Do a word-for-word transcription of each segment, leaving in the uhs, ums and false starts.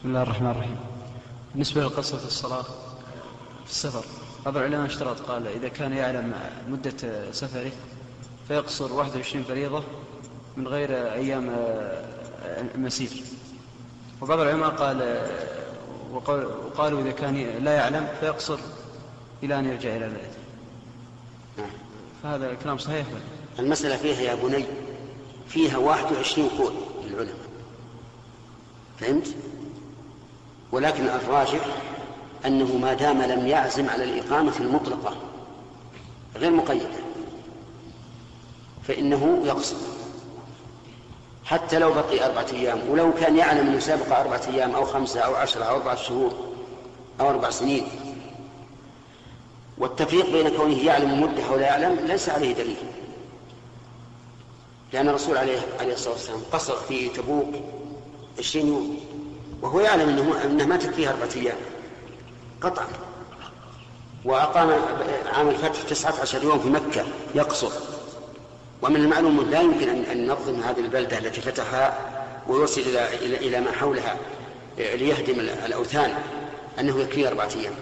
بسم الله الرحمن الرحيم. بالنسبة للقصة في الصلاة في السفر، بعض العلماء اشترط، قال إذا كان يعلم مدة سفره فيقصر واحد وعشرين فريضة من غير أيام المسير. وبعض العلماء قال وقالوا إذا كان لا يعلم فيقصر إلى أن يرجع إلى بلده. فهذا الكلام صحيح؟ المسألة فيها يا بني فيها واحد وعشرين قول للعلماء، فهمت؟ ولكن الراجح أنه ما دام لم يعزم على الإقامة المطلقة غير مقيدة فإنه يقصر حتى لو بقي أربعة أيام، ولو كان يعلم أنه سابق أربعة أيام أو خمسة أو عشرة أو أربعة شهور أو أربع سنين. والتفريق بين كونه يعلم مدة ولا يعلم ليس عليه دليل، لأن الرسول عليه الصلاة والسلام قصر في تبوك عشرين يوم وهو يعلم أنه, أنه ما تكفيه أربعة أيام قطعا، وأقام عام الفتح تسعة عشر يوم في مكة يقصر. ومن المعلوم لا يمكن أن نظم هذه البلدة التي فتحها ويوصل إلى, إلى, إلى ما حولها ليهدم الأوثان أنه يكفيه أربعة أيام.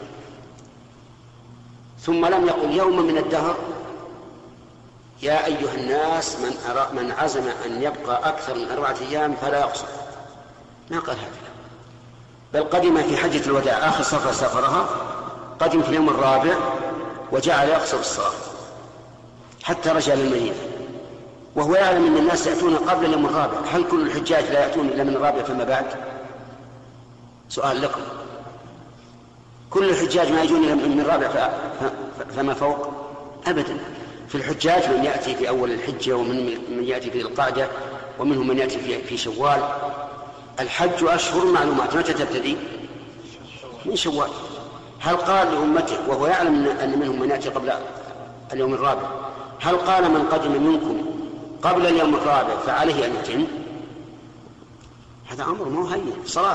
ثم لم يقل يوم من الدهر يا أيها الناس من, من عزم أن يبقى أكثر من أربعة أيام فلا يقصر، ما قال هذا، بل قدم في حجة الوداع آخر سفر سافرها قدم في اليوم الرابع وجعل يقصر الصلاة حتى رجع للمدينة وهو يعلم أن الناس يأتون قبل اليوم الرابع. هل كل الحجاج لا يأتون إلا من الرابع فما بعد؟ سؤال لكم، كل الحجاج ما يجون إلا من الرابع فما فوق؟ أبدا. في الحجاج من يأتي في أول الحجة ومن من يأتي في القعدة ومنهم من يأتي في شوال. الحج أشهر معلومات، متى تبتدي؟ من شوال. هل قال لأمته وهو يعلم أن منهم من يأتي قبل اليوم الرابع، هل قال من قدم منكم قبل اليوم الرابع فعليه أن يتم؟ هذا أمر مو هين صلاة.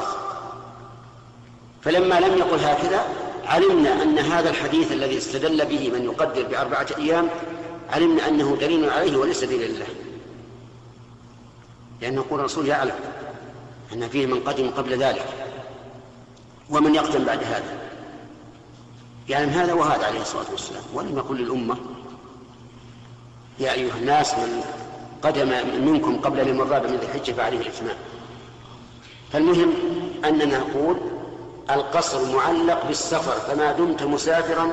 فلما لم يقل هكذا علمنا أن هذا الحديث الذي استدل به من يقدر بأربعة أيام علمنا أنه دليل عليه وليس دليل له، لأن يقول الرسول يعلم أن فيه من قدم قبل ذلك ومن يقدم بعد هذا، يعلم هذا وهذا عليه الصلاة والسلام. ولم يقل للأمة يا أيها الناس من قدم منكم قبل اليوم الرابع من ذي الحجة فعليه الإتمام. فالمهم أننا نقول القصر معلق بالسفر، فما دمت مسافرا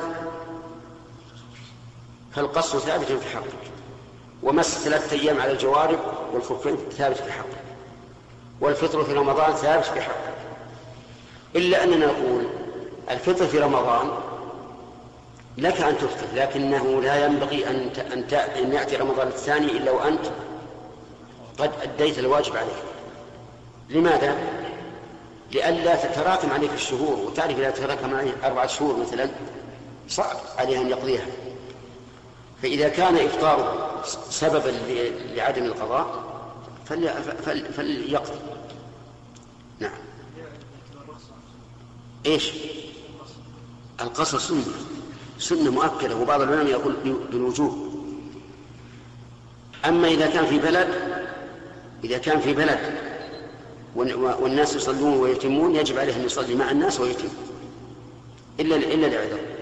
فالقصر ثابت في حقك، ومس ثلاثة أيام على الجوارب والخفين ثابت في حقك، والفطر في رمضان ثابت في حقك. إلا أننا نقول الفطر في رمضان لك أن تفطر، لكنه لا ينبغي أن أن يأتي رمضان الثاني إلا وأنت قد أديت الواجب عليك. لماذا؟ لئلا تتراكم عليك الشهور، وتعرف إذا تراكم عليك أربعة شهور مثلا صعب عليه أن يقضيها. فإذا كان إفطاره سببا لعدم القضاء فليقضي. نعم. إيش؟ القصر سنة سنة مؤكدة، وبعض العلماء يقول بالوجوب. أما إذا كان في بلد إذا كان في بلد والناس يصلون ويتمون يجب عليه أن يصلي مع الناس ويتم إلا إلا لعذر.